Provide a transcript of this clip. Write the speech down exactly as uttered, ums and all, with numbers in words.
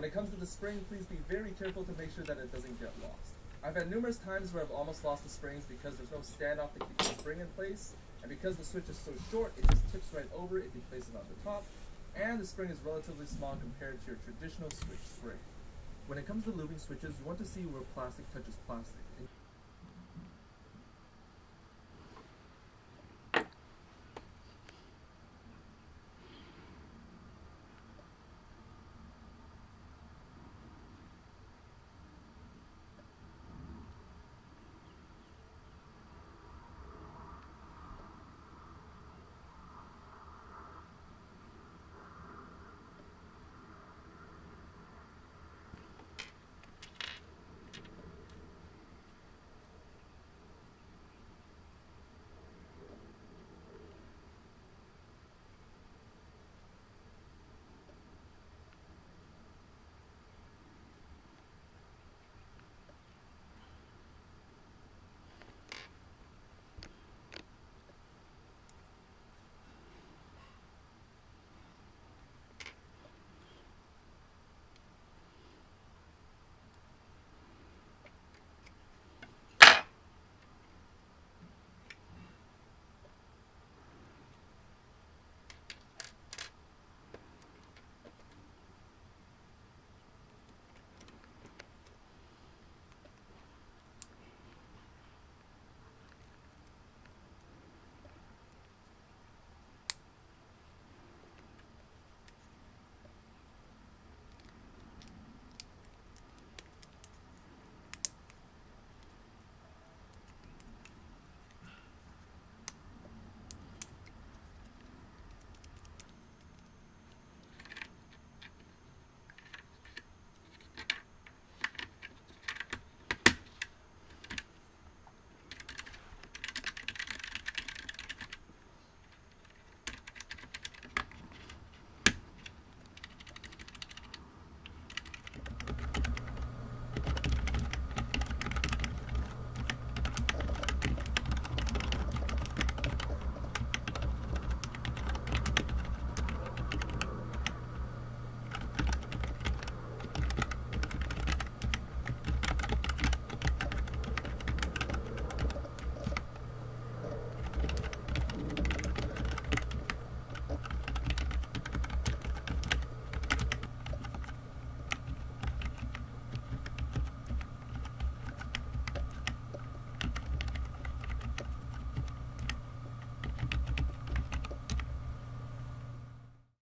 it comes to the spring, please be very careful to make sure that it doesn't get lost. I've had numerous times where I've almost lost the springs because there's no standoff to keep the spring in place, and because the switch is so short, it just tips right over if you place it on the top, and the spring is relatively small compared to your traditional switch spring. When it comes to lubing switches, you want to see where plastic touches plastic.